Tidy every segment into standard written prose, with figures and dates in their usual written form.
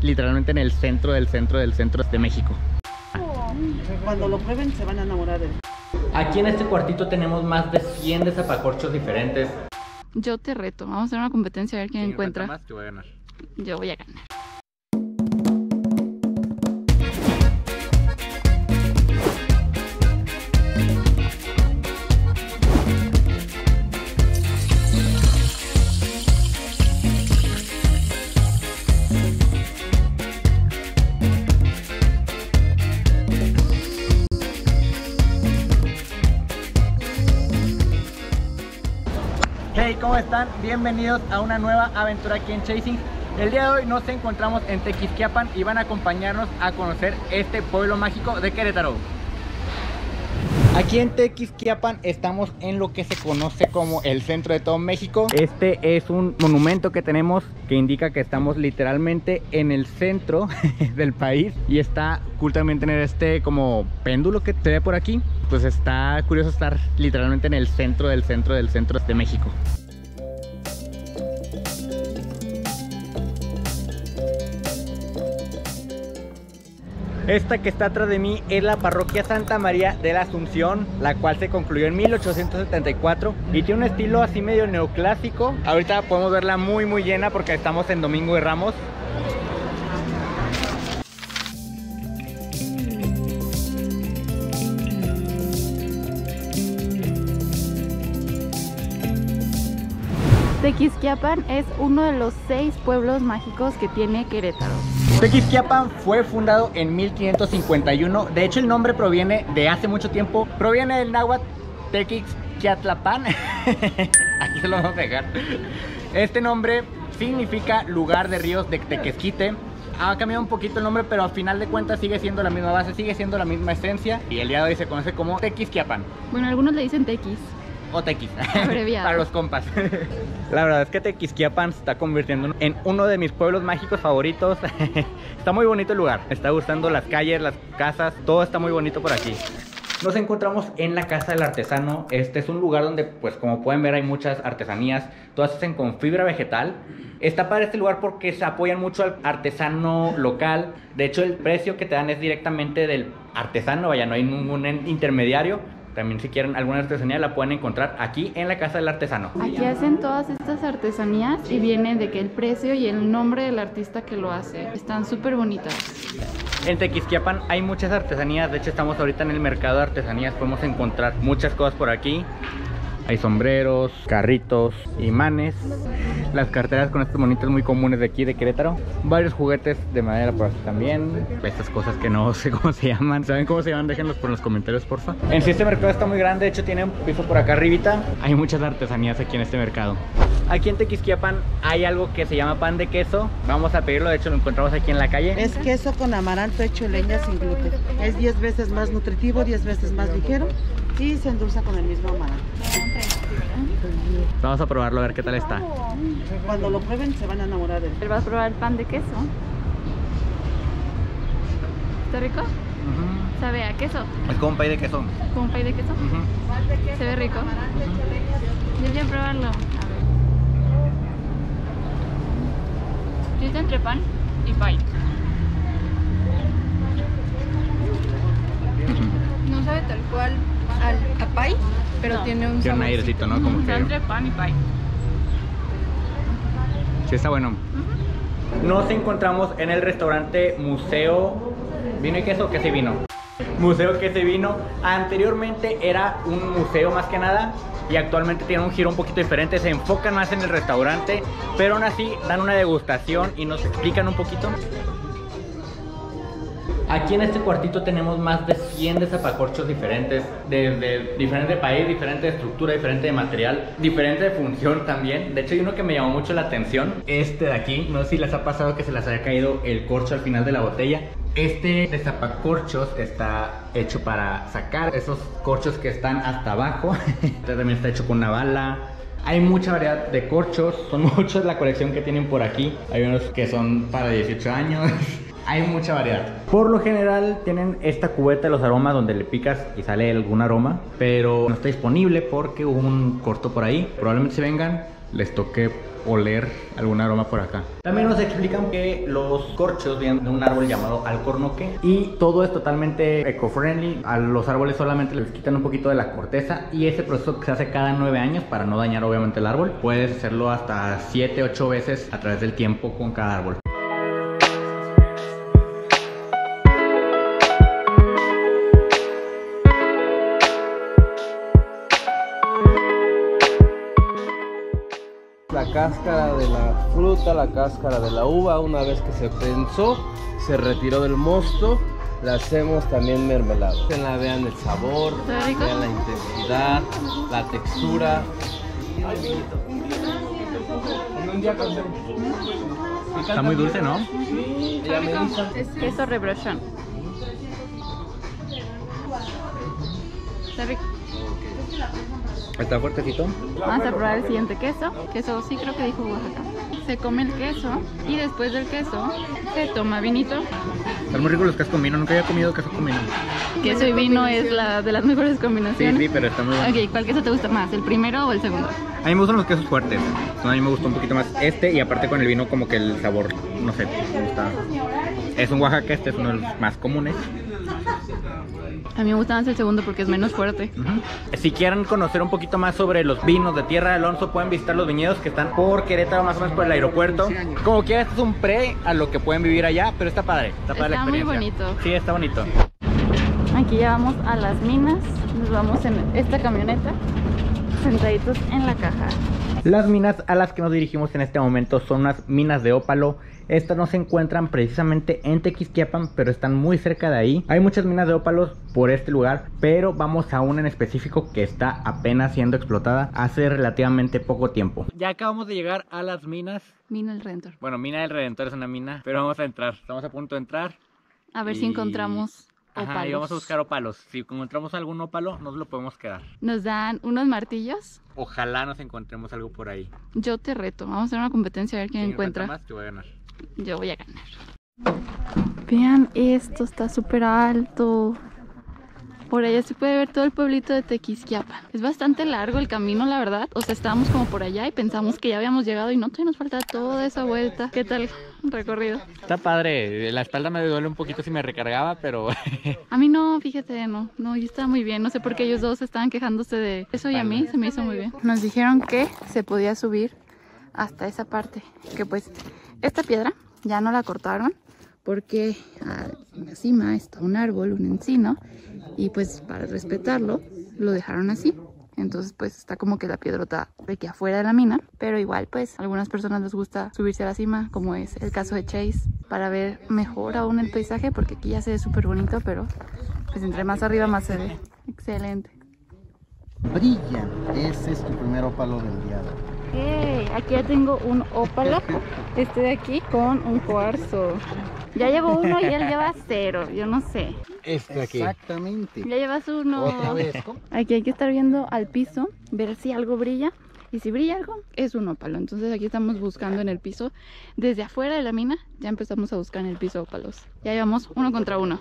literalmente en el centro del centro del centro de México. Cuando lo prueben se van a enamorar de él. Aquí en este cuartito tenemos más de 100 de zapacorchos diferentes. Yo te reto, vamos a hacer una competencia a ver quién encuentra. Más, te voy a ganar. Yo voy a ganar. Hey, ¿cómo están? Bienvenidos a una nueva aventura aquí en Chasing. El día de hoy nos encontramos en Tequisquiapan y van a acompañarnos a conocer este pueblo mágico de Querétaro. Aquí en Tequisquiapan estamos en lo que se conoce como el centro de todo México. Este es un monumento que tenemos que indica que estamos literalmente en el centro del país. Y está cool también tener este como péndulo que se ve por aquí. Pues está curioso estar literalmente en el centro del centro del centro de México. Esta que está atrás de mí es la parroquia Santa María de la Asunción, la cual se concluyó en 1874 y tiene un estilo así medio neoclásico. Ahorita podemos verla muy llena porque estamos en Domingo de Ramos. Tequisquiapan es uno de los 6 pueblos mágicos que tiene Querétaro. Tequisquiapan fue fundado en 1551. De hecho, el nombre proviene de hace mucho tiempo. Proviene del náhuatl Tequisquiatlapan. Aquí se lo vamos a dejar. Este nombre significa lugar de ríos de Tequesquite. Ha cambiado un poquito el nombre, pero al final de cuentas sigue siendo la misma base, sigue siendo la misma esencia. Y el día de hoy se conoce como Tequisquiapan. Bueno, algunos le dicen Tequis. O Tequis, abreviado. para los compas. La verdad es que Tequisquiapan se está convirtiendo en uno de mis pueblos mágicos favoritos. Está muy bonito el lugar, me está gustando las calles, las casas, todo está muy bonito por aquí. Nos encontramos en la Casa del Artesano. Este es un lugar donde, pues como pueden ver, hay muchas artesanías. Todas se hacen con fibra vegetal. Está para este lugar porque se apoyan mucho al artesano local. De hecho, el precio que te dan es directamente del artesano. Vaya, no hay ningún intermediario. También si quieren alguna artesanía la pueden encontrar aquí en la Casa del Artesano. Aquí hacen todas estas artesanías y viene de que el precio y el nombre del artista que lo hace. Están súper bonitas. En Tequisquiapan hay muchas artesanías. De hecho, estamos ahorita en el mercado de artesanías. Podemos encontrar muchas cosas por aquí. Hay sombreros, carritos, imanes, las carteras con estos monitos muy comunes de aquí de Querétaro, varios juguetes de madera por aquí también, estas cosas que no sé cómo se llaman. ¿Saben cómo se llaman? Déjenlos por los comentarios, porfa. En sí este mercado está muy grande, de hecho tiene un piso por acá arribita. Hay muchas artesanías aquí en este mercado. Aquí en Tequisquiapan hay algo que se llama pan de queso. Vamos a pedirlo, de hecho lo encontramos aquí en la calle. Es queso con amaranto hecho leña sin gluten. Es 10 veces más nutritivo, 10 veces más ligero y se endulza con el mismo amaranto. Vamos a probarlo a ver qué tal está. Cuando lo prueben se van a enamorar de él. ¿Vas a probar el pan de queso? ¿Está rico? ¿Sabe a queso? Es como un pay de queso. ¿Como un pay de queso? ¿Se ve rico? Yo voy a probarlo. A ver. Sí, está entre pan y pay. No sabe tal cual a pay, pero no. Tiene un airecito, ¿no? Como está que entre pan y pay. Sí, está bueno. Nos encontramos en el restaurante Museo Vino y Queso, Queso y Vino. Museo Queso y Vino. Anteriormente era un museo más que nada y actualmente tiene un giro un poquito diferente. Se enfocan más en el restaurante, pero aún así dan una degustación y nos explican un poquito. Aquí en este cuartito tenemos más de 100 de zapacorchos diferentes, de diferente país, diferente de estructura, diferente de material, diferente de función también. De hecho hay uno que me llamó mucho la atención, este de aquí. No sé si les ha pasado que se les haya caído el corcho al final de la botella. Este de zapacorchos está hecho para sacar esos corchos que están hasta abajo. Este también está hecho con una bala. Hay mucha variedad de corchos, son muchos la colección que tienen por aquí. Hay unos que son para 18 años. Hay mucha variedad. Por lo general tienen esta cubeta de los aromas donde le picas y sale algún aroma, pero no está disponible porque hubo un corto por ahí. Probablemente se vengan les toque oler algún aroma por acá. También nos explican que los corchos vienen de un árbol llamado alcornoque y todo es totalmente eco-friendly. A los árboles solamente les quitan un poquito de la corteza y ese proceso se hace cada 9 años para no dañar obviamente el árbol. Puedes hacerlo hasta 7, 8 veces a través del tiempo con cada árbol. La cáscara de la fruta, la cáscara de la uva, una vez que se prensó, se retiró del mosto, la hacemos también mermelada. Vean el sabor, vean la intensidad, la textura. Está muy dulce, ¿no? Es queso rebrochón. Está rico. Está fuertecito. Vamos a probar el siguiente queso. Queso, sí creo que dijo Oaxaca. Se come el queso y después del queso se toma vinito. Están muy ricos los quesos con vino. Nunca había comido queso con vino. Queso y vino es la de las mejores combinaciones. Sí, pero está muy bueno. Ok, ¿cuál queso te gusta más? ¿El primero o el segundo? A mí me gustan los quesos fuertes. A mí me gustó un poquito más este y aparte con el vino como que el sabor, no sé, me gusta. Es un Oaxaca, este es uno de los más comunes. A mí me gusta más el segundo porque es menos fuerte. Si quieren conocer un poquito más sobre los vinos de Tierra de Alonso, pueden visitar los viñedos que están por Querétaro, más o menos por el aeropuerto. Como quiera, esto es un pre a lo que pueden vivir allá, pero está padre. Está padre la experiencia. Muy bonito. Sí, está bonito. Aquí ya vamos a las minas. Nos vamos en esta camioneta, sentaditos en la caja. Las minas a las que nos dirigimos en este momento son unas minas de ópalo. Estas no se encuentran precisamente en Tequisquiapan, pero están muy cerca de ahí. Hay muchas minas de ópalos por este lugar, pero vamos a una en específico que está apenas siendo explotada hace relativamente poco tiempo. Ya acabamos de llegar a las minas. Mina El Redentor. Bueno, Mina del Redentor es una mina, pero vamos a entrar. Estamos a punto de entrar. A ver si encontramos ópalos. Ajá, y vamos a buscar ópalos. Si encontramos algún ópalo, nos lo podemos quedar. Nos dan unos martillos. Ojalá nos encontremos algo por ahí. Yo te reto. Vamos a hacer una competencia a ver quién encuentra. Más, te voy a ganar. Yo voy a ganar. Vean esto, está súper alto. Por allá se puede ver todo el pueblito de Tequisquiapan. Es bastante largo el camino, la verdad. O sea, estábamos como por allá y pensamos que ya habíamos llegado y no, todavía nos falta toda esa vuelta. ¿Qué tal el recorrido? Está padre. La espalda me duele un poquito si me recargaba, pero... A mí no, fíjate, no, yo estaba muy bien. No sé por qué ellos dos estaban quejándose de eso y a mí se me hizo muy bien. Nos dijeron que se podía subir hasta esa parte. Que pues esta piedra ya no la cortaron porque en la cima está un árbol, un encino, y pues para respetarlo lo dejaron así. Entonces pues está como que la piedrota de aquí afuera de la mina, pero igual pues a algunas personas les gusta subirse a la cima, como es el caso de Chase, para ver mejor aún el paisaje, porque aquí ya se ve súper bonito, pero pues entre más arriba más se ve. Excelente. Brilla, ese es tu primer ópalo del día de hoy. Aquí ya tengo un ópalo, este de aquí, con un cuarzo. Ya llevo uno y él lleva 0, yo no sé. Este de aquí. Exactamente. Ya llevas uno. Otra vez. Aquí hay que estar viendo al piso, ver si algo brilla. Y si brilla algo, es un ópalo. Entonces aquí estamos buscando en el piso. Desde afuera de la mina, ya empezamos a buscar en el piso ópalos. Ya llevamos 1 contra 1.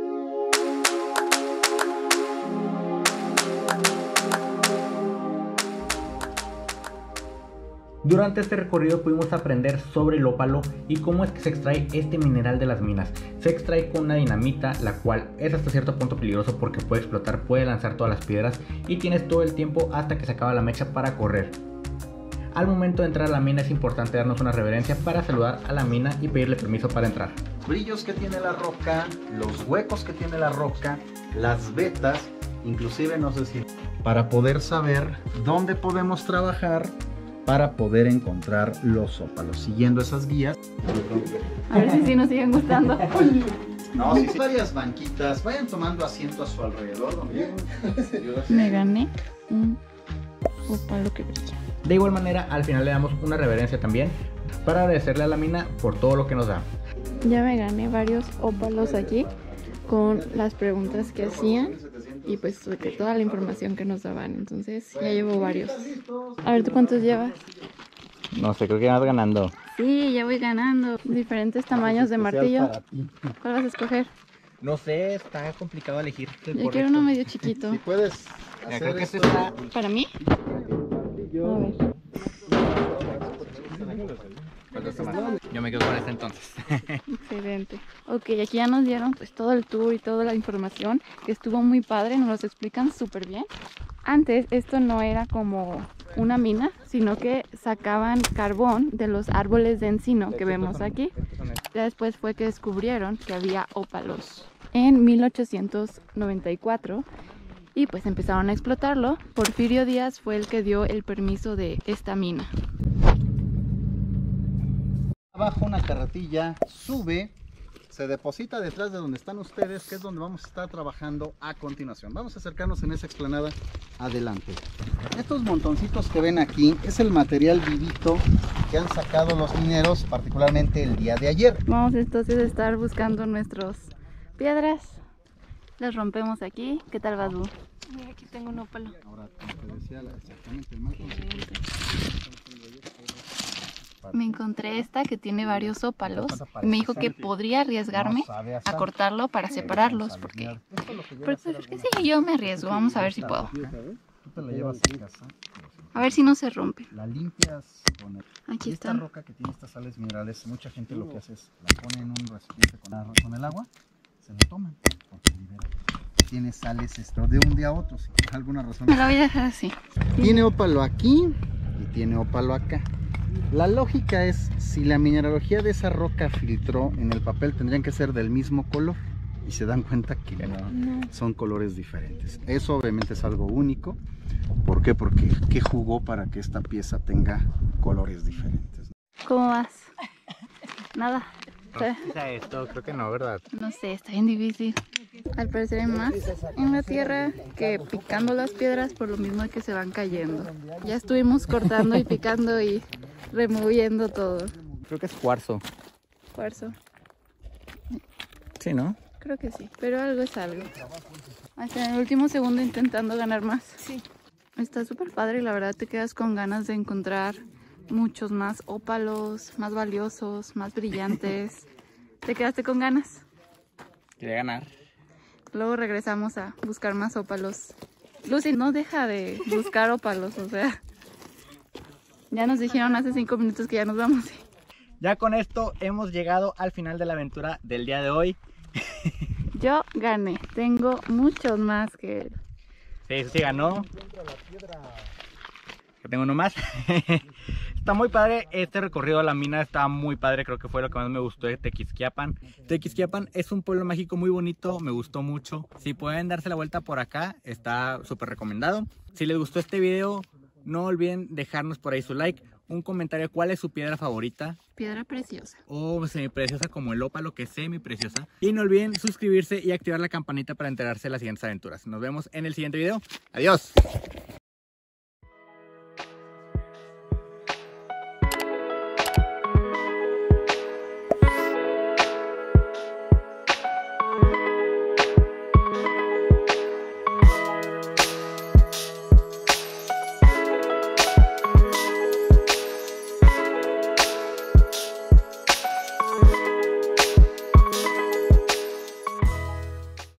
Durante este recorrido pudimos aprender sobre el ópalo y cómo es que se extrae este mineral de las minas. Se extrae con una dinamita, la cual es hasta cierto punto peligroso porque puede explotar, puede lanzar todas las piedras y tienes todo el tiempo hasta que se acaba la mecha para correr. Al momento de entrar a la mina es importante darnos una reverencia para saludar a la mina y pedirle permiso para entrar. Brillos que tiene la roca, los huecos que tiene la roca, las vetas, inclusive no sé si... Para poder saber dónde podemos trabajar para poder encontrar los ópalos, siguiendo esas guías. A ver si sí nos siguen gustando. No, sí, varias banquitas, vayan tomando asiento a su alrededor. Me gané un ópalo que brilla. De igual manera, al final le damos una reverencia también para agradecerle a la mina por todo lo que nos da. Ya me gané varios ópalos aquí con las preguntas que hacían y pues sobre toda la información que nos daban. Entonces ya llevo varios. A ver, ¿tú cuántos llevas? No sé, creo que vas ganando. Sí, ya voy ganando. Diferentes tamaños de martillo. ¿Cuál vas a escoger? No sé, está complicado elegir. Yo quiero uno medio chiquito. Si puedes Ya, hacer creo que esto, este está... ¿Para mí? A ver. Yo me quedo con este entonces. Excelente. Ok, aquí ya nos dieron pues todo el tour y toda la información, que estuvo muy padre, nos los explican súper bien. Antes esto no era como una mina, sino que sacaban carbón de los árboles de encino que vemos aquí. Ya después fue que descubrieron que había ópalos en 1894 y pues empezaron a explotarlo. Porfirio Díaz fue el que dio el permiso de esta mina. Abajo una carretilla sube, se deposita detrás de donde están ustedes, que es donde vamos a estar trabajando a continuación. Vamos a acercarnos en esa explanada adelante. Estos montoncitos que ven aquí es el material vivito que han sacado los mineros, particularmente el día de ayer. Vamos entonces a estar buscando nuestras piedras. Las rompemos aquí. ¿Qué tal vas, Bu? Mira, aquí tengo un ópalo. Ahora, como te decía, exactamente el montoncito. Me encontré esta que tiene varios ópalos y me dijo que podría arriesgarme a cortarlo para separarlos, porque sí, yo me arriesgo. Vamos a ver si puedo. Tú te la llevas a casa. A ver si no se rompe. La limpias con Aquí esta están. roca que tiene estas sales minerales. Mucha gente lo que hace es la pone en un recipiente con el agua, se la toman porque libera. Tiene sales esto de un día a otro, si por alguna razón. Me la voy a dejar así. Tiene ópalo aquí y tiene ópalo acá. La lógica es, si la mineralogía de esa roca filtró en el papel, tendrían que ser del mismo color. Y se dan cuenta que no, son colores diferentes. Eso obviamente es algo único. ¿Por qué? Porque ¿qué jugó para que esta pieza tenga colores diferentes? ¿Cómo vas? Nada. Esto creo que no, ¿verdad? No sé, está bien difícil. Al parecer hay más en la tierra que picando las piedras, por lo mismo que se van cayendo. Ya estuvimos cortando y picando y removiendo todo. Creo que es cuarzo. Cuarzo. Sí, ¿no? Creo que sí, pero algo es algo. Hasta en el último segundo intentando ganar más. Sí. Está súper padre y la verdad te quedas con ganas de encontrar muchos más ópalos, más valiosos, más brillantes. ¿Te quedaste con ganas? Quería ganar. Luego regresamos a buscar más ópalos. Lucy no deja de buscar ópalos, o sea. Ya nos dijeron hace 5 minutos que ya nos vamos. Ya con esto hemos llegado al final de la aventura del día de hoy. Yo gané, tengo muchos más que él. Sí ganó. Que tengo uno más. Está muy padre este recorrido a la mina, está muy padre, creo que fue lo que más me gustó de Tequisquiapan. Tequisquiapan es un pueblo mágico muy bonito, me gustó mucho. Si pueden darse la vuelta por acá, está súper recomendado. Si les gustó este video, no olviden dejarnos por ahí su like, un comentario cuál es su piedra favorita. Piedra preciosa. O semipreciosa como el ópalo, que es semipreciosa. Y no olviden suscribirse y activar la campanita para enterarse de las siguientes aventuras. Nos vemos en el siguiente video. ¡Adiós!